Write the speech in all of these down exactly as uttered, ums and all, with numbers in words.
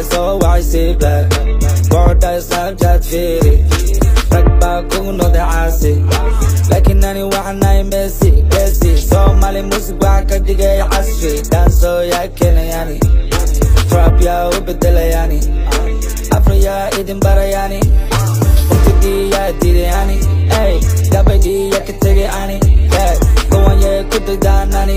so I see black. Word I Snapchat feel Rag back on the assy. Like in anyone I messy, messy. So Mali music back at the gay ashy. Dance so ya Kelayani. Trap ya Ubedelayani. Afro ya Eden Barayani. Ukidi ya Diriani. Hey, Gabadi ya Kategani. Yeah, go on ya Kutudanani.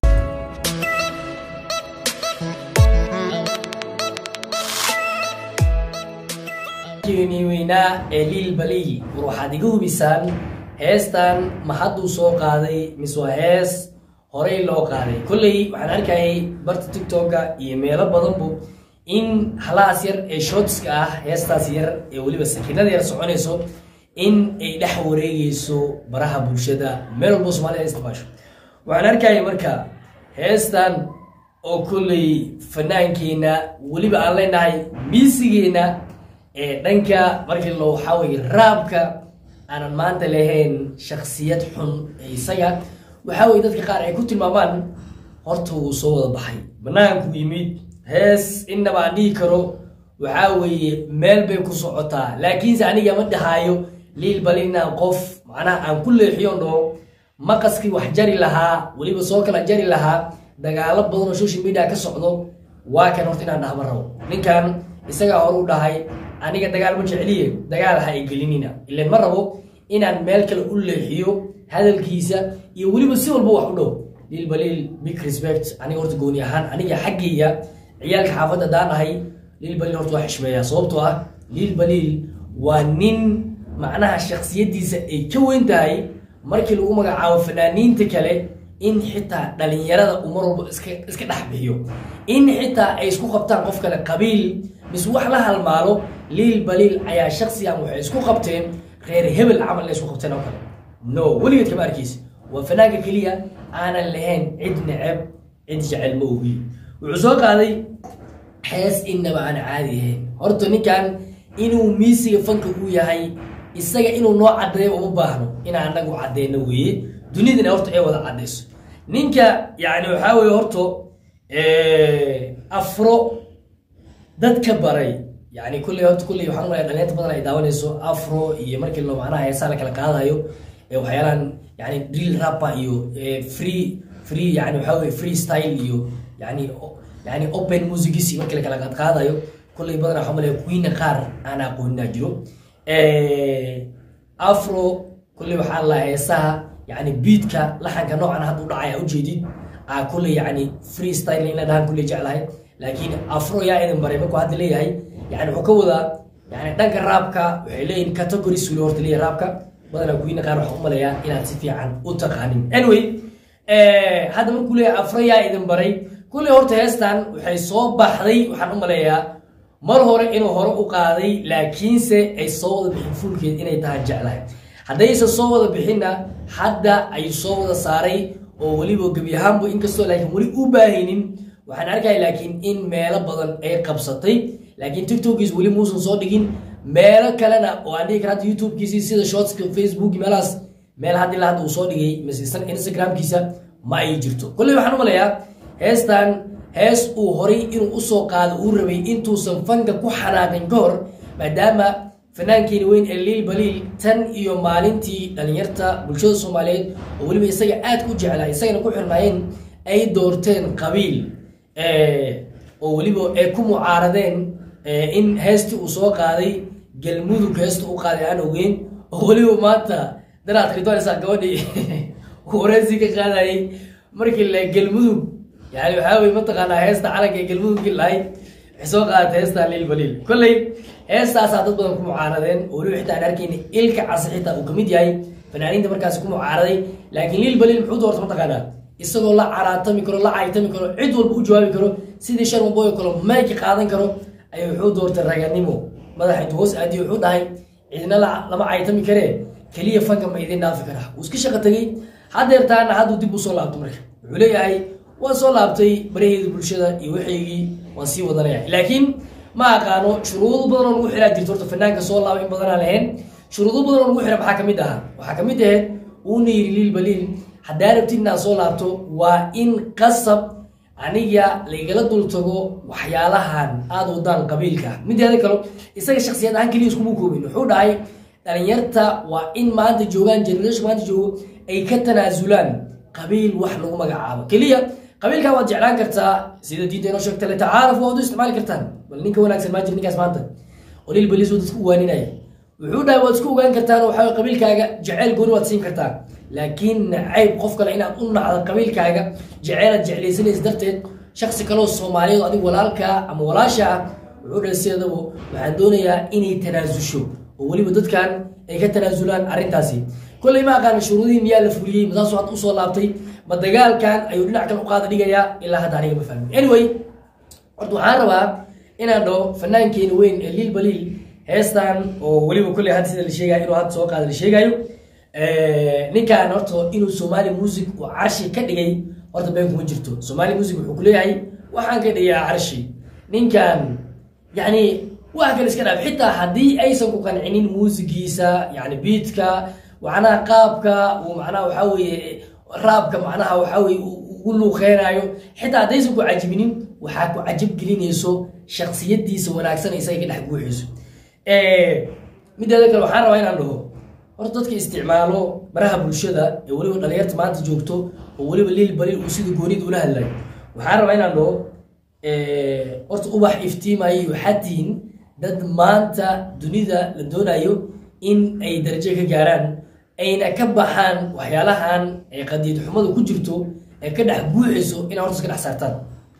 كيني وينا إليل بلي وروح ديجو بيسان هستان ما حدو سوق هذي مسوا هس هوري لو قاري كله وحنا نركي برت تيك توك إيميل بدنبو إن حلا سير شوتس كه هستا سير يولي بس كنا دير سعوني سو إن يدحوري يسو براه بوشدا ميل بوس ماله استباش وحنا نركي مركا هستان أو كله فنان كينا ولي بعلي ناي ميسينا دنكا markii loo xaway raabka aan maanta lahayn shakhsiyad xun isaga waxa way dadka qaar ay ku tilmaamaan horta uu soo wada baxay banaanku yimid hees inaba aan dhigi karo waxa way meel bay ku socotaa laakiin aniga ma dhahayo liil balina qof macna aan ku leexiyo no maqaski wax jari lahaa waliba soo kala jari lahaa dagaalo badan oo social media ka socdo waa kan horta inaan dhahmaro ninkan isaga hor u dhahay aniga dagaal ma jeceliye dagaal ha ay gelinina ilaa ma rabo inaan meel kale u leexiyo hadalkiisa iyo waliba si walba wax u dhow lil balil big respect aniga horta gooni ahaan aniga xaqiiya ciyaalka xaafadda daanahay lil balil horta wax xishmeeya sababtoo ah lil balil waa nin macnaha shakhsiyadiisa ay ka weyn tahay markii lagu magacaabo fanaaniinta kale in xitaa dhalinyarada umar walba iska iska dhaxbiyo in xitaa ay isku qabtaan qof kale qabiil بس وحلا هالمالو ليل بليل عيا شخصيا وحيسكو قبتين غير هبل عمل ليسكو قبتين أو كذا نو وليد كباركيس وفناقة كلية أنا اللهين عد نعب عد جعل موهي وعزوق هذي حيس إنما أنا عادي هين هرتوني كان إنو ميسي فنك ويا هاي السجا إنو نوع عدري ومباهنو إن عندك عدري نوي دنيا دنا هرتو إيه ولا عدس نينكا يعني وحاول هرتو إيه أفرو dadka baray yani kulli horta kulli waxaan u leeyahay dhalinyarada badan ay daawanayso afro iyo markii loo macnaha heesaa la kala qaadayo ee waxyaalan yani drill rap iyo free free yani waxa weey freestyle iyo yani yani open music si markii la kala qaadayo kulli badan waxa malay queen qaar ana aqoonina jiro ee afro kulli waxa la heesaa yani beatka laxanka noocan hadda u dhacay u jeedid aa kulli yani freestyle ina dhahan kulli jeclahay لكن أفرو يا إذا مريم كو هذا ليه هاي يعني حكوذا يعني دنك رابكا وحلين كاتيجوري سولورت ليه رابكا بدنا كوينا كانوا حكومة ليا إلى تسفي عن أتقانين anyway هذا من كل أفرو يا إذا مريم كل هورت هستان وحيصوب بحري وحنوم ليا مر هور إنه هور وقاضي لكن سه يصوب بحفول كده إنه يتهجع له هذا يصوب بحنا حدا يصوب صاري وولي بجبيهم وإنك سو لكن ولي أباهين waxaan arkay laakiin in meelo badan ay qabsatay laakiin TikTok is wali muusan soo dhigin meelo kalena oo aan dhigi karaa YouTube kiisa sida shorts ka Facebook meelaas meel hadii la haduu soo dhigay masiisan Instagram kiisa ma ay jirto kulli waxaan u maleeyaa heestan hees uu horay inuu u soo qaado uu rabay intuusan fanka ku xanaaqin ka hor maadaama fanaankiina weyn ee Lil Balil tan iyo maalintii dhalinyarta bulshada Soomaaliyeed oo waliba isaga aad ku jeclaa isagana ku xirnaayeen ay doorteen qabiil oo waliba ay ku mucaaradeen in heesti uu soo qaaday galmudug heesti uu qaaday aan ogeyn oo waliba maanta daraad qidoonaysa gabadhii wareysi ka qaaday markii la galmudug yani waxa way mataqaanaa heesta calanka galmudug ilaa soo qaaday heesta Lil Balil kulay heestaas dad badan ku mucaaradeen oo waliba xitaa arkin ilka casixita uu kamid yahay fanaaniinta markaas ku mucaaraday laakiin Lil Balil muxuu doortay mataqaanaa isagoo la caraatami karo la caaytami karo cid walba u jawaabi karo sidii sharmo boy karo meeki qaadan karo ayuu wuxuu doortay raganimo madaxa hoos aadi wuxuu dhahay cidna lama caaytami kare kaliya fanka ma idin dhaafi kara uu iska shaqo tagay hadeertaan haduu dib u soo laabto marka wuxuu leeyahay waa soo laabtay bareeyada bulshada iyo wixii waan sii wadanaya laakiin ma aqaano shuruudo badan oo lagu xiraa jirto horta fanaanka soo laabay in badan aan lahayn shuruudo badan oo lagu xiraa waxa kamid ah waxa kamid ah uu neeyay Lil Balil haddii rabtid inaad soo laabto waa in qasab aniga laygala dul tago waxyaalahan aad wadaan qabiilka mideeda kale isaga shakhsiyad ahaan kaliya isku koobin wuxuu dhahay dhalinyarta waa in maanta joogan generation maanta joogo ay ka tanaasulaan qabiil wax lagu magacaabo kaliya qabiilka waad jeclaan kartaa sida diinta inoo sheegtay la tacaaruf waad isticmaali kartaan bal ninka wanaagsan ma jiro ninkaas maanta olil balis wad isku waaninaya wuxuu dhahay waad isku ogaan kartaan waxa qabiilkaaga jecel gooni waad siin kartaa laakiin nacayb qof kale inaad u nacdo qabiilkaaga jecel jeclaysanaysa darteed shakhsi kale oo Soomaaliyeed adiga walaalka ama walaasha wuxuu dhahay sidaba waxaan doonayaa inay tanaasusho oo waliba dadkan ay ka tanaasulaan arintaasi kulay ma aqaan shuruudii miyaa la fuliyay madaas waad u soo laabtay ma dagaalkan ayuu dhinac kale u qaada dhigaya ilaa hadda aniga ma fahmin anyway horta waxaan rabaa inaan dhaho fannaankeena weyn ee Lil Balil heestan oo waliba kulay had sida la sheegay inuu had soo qaada la sheegayo ee ninkan horta inuu Somali music oo arshi ka dhigay horta been kuma jirto Somali music wuxuu ku leeyahay waxaan ka dhigaa arshi ninkan yani wax kale iska dhaaf xitaa hadii aysan ku qancinin musigiisa yani beatka waxana qaabka oo macnaha waxa weeye raabka macnaha waxa weeye ugu luuqeynaayo xitaa hadaysan ku cajibinin waxa ku cajib gelinayso shakhsiyadiisa wanaagsan isaga ka dhex guuxiso ee mideeda kale waxaan rabaa inaan dhaho horta dadka isticmaalo baraha bulshada ee waliba dhalinyarta maanta joogto oo waliba Lil Balil uu sida goonid ula hadlay waxaan rabaa inaan dhaho ee horta ubax iftiimayo xatiin dad maanta dunida la doonayo in ay darajo ka gaaraan ayna ka baxaan waxyaalahan ay qadiid xumadu ku jirto ee ka dhex guuxiso in horta iska dhex saartaan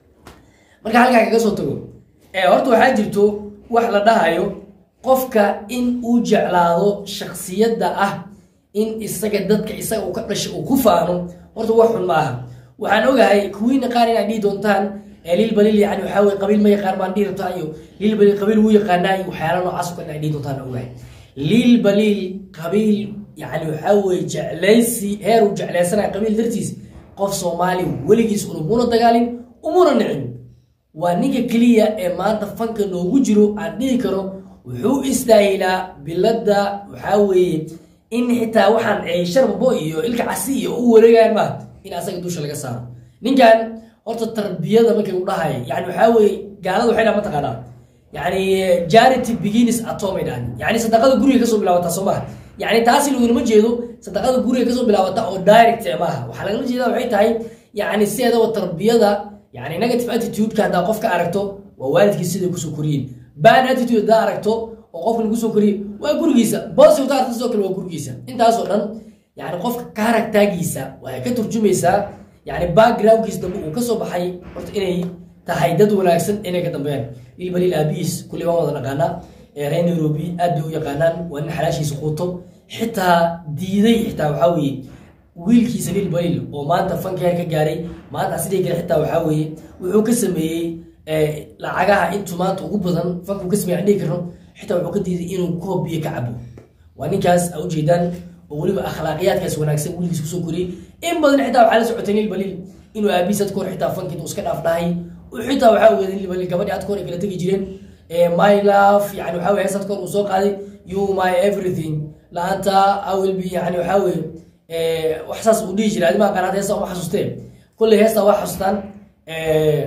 marka halka kaga soo tago ee horta waxa jirto wax la dhahayo qofka in uu jeclaado shakhsiyada ah in isaga dadka isaga uu ka dhashay uu ku faano horta wax xun ma aha waxaan ogahay kuwiina qaar inay dhii doontaan Lil Balil yani waxa way qabiil ma yaqaan baan dhii rabtaayo Lil Balil qabiil uu yaqaanay waxyaalo noocaas oo kale ay dhii doontaan ogahay Lil Balil qabiil yani waxa way jeclaysi heer uu jeclaysanay qabiil dartiis qof Soomaali waligiis uu muna dagaalin umuna nicin waa ninka kaliya ee maanta fanka loogu jiro aan dhigi karo wuxuu istaahilaa bilada waxa weeye in xitaa waxaan ay sharbo iyo ilka casi iyo u wareegaan ma in asaga dusha laga saaro ninkan horta tarbiyada markay u dhahay yani waxa weeye gaalada waxay ma taqaanaa yani charity begins at home dan yani sadaqada guriga ka soo bilaabata Soomaaliya yani taasi lagu ma jeedo sadaqada guriga ka soo bilaabata oo direct ma aha waxa laga jeedaa waxay tahay yani sida tarbiyada yani negative attitude ka hada qofka aragto waa waalidkiisa sida ku soo koriyeen bad attitude da aragto oo qofka lagu soo koriyo waa gurigiisa positive da aragto soo kale waa gurigiisa intaas oo dhan yani qofka character-giisa waxay ka turjumaysaa يعني background kiis dambe uu ka soo baxay horta inay tahay dad wanaagsan inay ka dambeeyaan Lil Balil abis kulli waan wada naqaana ee reer Nairobi aad u yaqaanaan waa nin xalaashiisa quuto xitaa diiday xitaa waxa weeye wiilkiisa Lil Balil oo maanta fanka ka gaaray maanta sidii kale xitaa waxa weeye wuxuu ka sameeyay ee lacagaha intuu maanta ugu badan fanku ka sameeyay dhigi karno xitaa wuxuu ka diiday inuu koobiye ka cabo waa ninkaas u jeedaan waliba akhlaaqiyadkaas wanaagsan wiilkiisa soo koriyay in badan xitaa waxa la socotay Lil Balil inuu aabisad koor xitaa fankiisa iska dhaaf dhahay oo xitaa waxa uu Lil Balil gabadhi aad koor kala tagi jireen ee my love yani waxa weeye sad koor uu soo qaaday you my everything la anta I will be yani waxa weeye ee wax saas u dhigi jiray ma qanaad heesa wax xasuusteen kulli heesa wax xasuustaan ee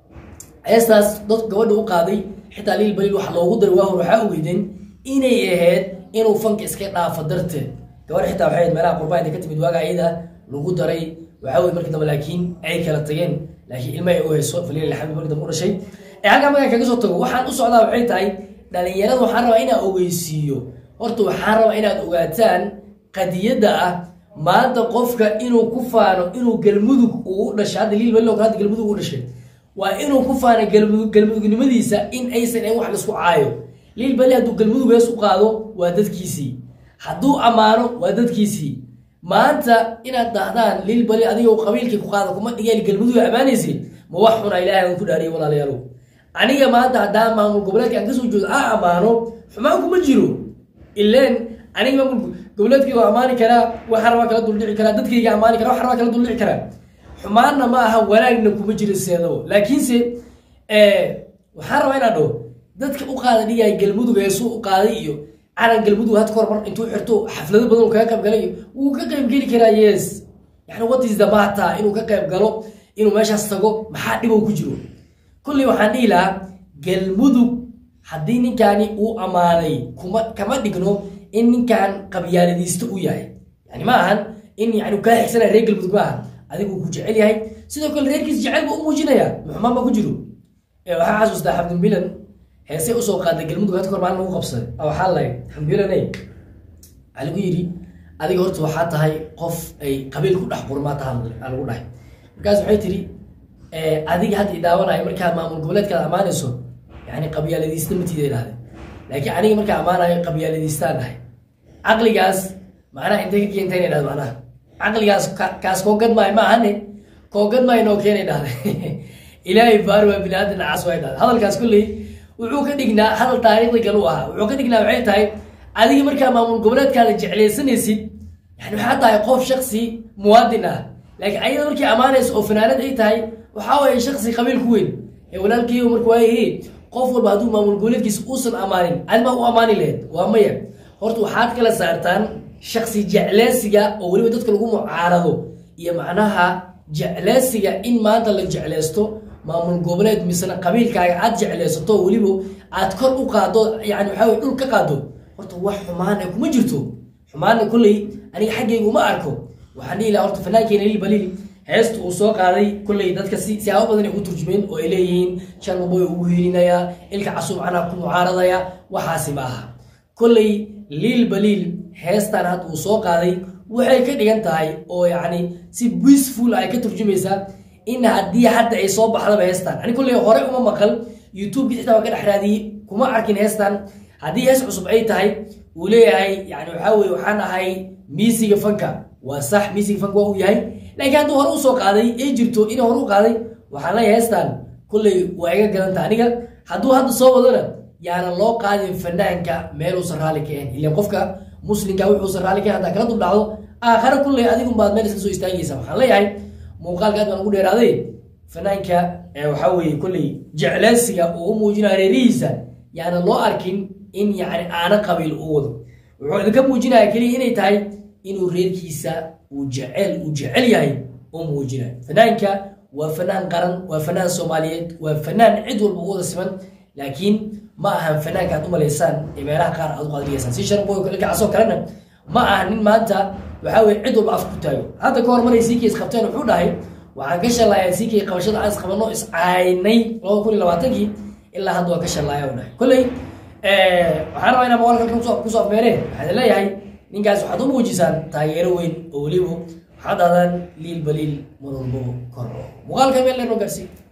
heestaas dad gabadha u qaaday xitaa Lil Balil wax loogu daray waa waxa uu weydin inay ahayd inuu fanka iska dhaafo darteed gabadh xitaa waxay meelaha qurbaanka ka timid waaga ayada lagu daray waxa weey markii dambe laakiin ay kala tageen laakiin ilma ay u hayso faliil alxamd markii dambe u dhashay ee halka markaa kaga soo tago waxaan u socdaa waxay tahay dhalinyarada waxaan rabaa inaan ogeysiiyo horta waxaan rabaa inaad ogaataan qadiyada ah maanta qofka inuu ku faano inuu galmudug uu dhashay hadda Lil Balil oo hadda galmudug uu dhashay waa inuu ku faano galmudug galmudugnimadiisa in aysan ay wax la isku caayo Lil Balil haduu galmudug hees u qaado waa dadkiisii hadduu amaano waa dadkiisii maanta inaad dhahdaan Lil Balil adiga oo qabiilkii ku qaado kuma dhigay galmudug amaanaysi ma wax xun ilaahay ku dhaariyo walaalayaal aniga maanta haddaan maamul goboleedka aan ka soo jeedo aan amaano xumaan kuma jiro ileen aniga maamul goboleedkii waa amaani karaa waxa raba kala dul dhici karaa dadkayga amaani karaa waxa raba kala dul dhici karaa xumaanna ma aha wanaagna kuma jiro seedo laakiinse ee waxa raba inaan dhaho dadka u qaada dhigay galmudug ee soo u qaaday iyo calan galmudug had kor mar intuu xirto xaflado badan ka qayb galay uu ka qayb gali karaa yes yani what is the matter inuu ka qayb galo inuu meeshaas tago maxaa dhib ku jiro kulli waxaan dhihi lahaa galmudug haddii ninkaani uu amaanay kuma kama dhigno in ninkan qabyaaladiista u yahay yani ma ahan in yani ka xigsanay reer galmudug ma aha adigu ku jecel yahay sidoo kale reerkiis jecel buu u muujinaya maxmaan ba ku jiro ee waxaa xasuustaa xamdin bilan heese u soo qaaday galmudug hadda kor maalin lagu qabsaday waxaa lahayd xamdin bilan ay aligu yiri adiga horta waxaa tahay qof ay qabiil ku dhex qurmaa tahan lagu dhahay markaas waxay tiri adiga hadda idaawanaya markaa maamul goboleedkaad amaanayso yani qabyaaladiista matiida idhahday laakiin aniga markaa amaanayo qabyaaladiistaan ahay caqligaas macnaha intay ka keentay inay dhahdo macnaha caqligaas kaas koo gadmaayo ma ahane koo gadmaayo noo keenay dhahday ilaahay baar waa bini aadan cas way dhahday hadalkaas kulley wuxuu ka dhignaa hadal taariikhda galu ahaa wuxuu ka dhignaa waxay tahay adiga markaa maamul goboleedkaada jeclaysanaysid yani waxaa tahay qof shaksi muwaadin ah laakiin ayada markii amaanayso oo fanaanad ay tahay waxaa waye shaksi qabiil ku weyn ee walaalkiiyo marka waayahe qof walba hadduu maamul goboleedkiisa uusan amaanin admaa u amaani lahayd waa maya horta waxaad kala saartaan shaksi jeclaysiga oo weliba dadka lagu mucaarado iyo macnaha jeclaysiga in maanta la jeclaysto maamul goboleed misna qabiilkaaga aad jeclaysato weliba aad kor u qaado yani waxaa way dhul ka qaado horta wax xumaan ay kuma jirto xumaanna kulley aniga xaggayga uma arko waxaan dhihi lahaa horta fanaankeenna lil baliil heesta uu soo qaaday kulley dadka si siyaabo badan ay ku turjumeen oo ay leeyihiin sharmaboy ugu hiilinaya ilka casuub canaa ku mucaaradaya waxaasi ma aha kulley lil baliil heestan hadda uu soo qaaday waxay ka dhigan tahay oo yacni si peaceful ay ka turjumaysaa in haddii hadda ay soo baxdaba heestan ani kulley hore uma maqal youtube-kii xitaa waa ka dhex raadiyey kuma arkin heestan haddii hees cusub ay tahay uu leeyahay yani waxaa weye waxaan ahay miisiga fanka waa sax miisiga fanka waa uu yahay laakiin hadduu hore usoo qaaday ay jirto inay hore u qaaday waxaan leeyahay heestan kulley waa iga gadanta aniga hadduu hadda soo wadona yaana loo qaadin fanaanka meel uusan raalli ka ahayn ilan qofka muslimka wuxuusan raalli ka ahayn haddaa kala dul dhacdo aakhare kulley adigunbaad meel iska soo istaagaysa waxaan leeyahay muuqaalka aad baan ugu dheeraaday fanaanka waxaa weeye kulley jeclaysiga uu u muujinaya reerihiisa yaana loo arkin in yani aana qabiil u wado wuxuu idinka muujinaya keliya inay tahay inuu reerkiisa uu jecel uu jecel yahay oo muujinayo fanaanka waa fanaan qaran waa fanaan soomaaliyeed waa fanaan cid walba u wada siman laakiin ma ahan fanaanka aad u malaysaan ee meelaha qaar aad u qaadinaysaan si sharboy ilkacasoo kalena ma aha nin maanta waxaa weye cid walba af ku taago hadda ka hor maray siikay isqabteen wuxuu dhahay waxaan ka shalaaya siikay qabashada aan isqabano iscaynay laba kun iyo labaatankii ilaa hadda waa ka shalaaya u dhahay kolley waxaan rabaa inaa maqaalka kusoo afmeereen waxaad leeyahay ninkaas waxaad u muujisaan taageero weyn oo weliba waxaad dhahdaan liil baliil mar walbo kor muuqaalka meel dheer noo gaarsiin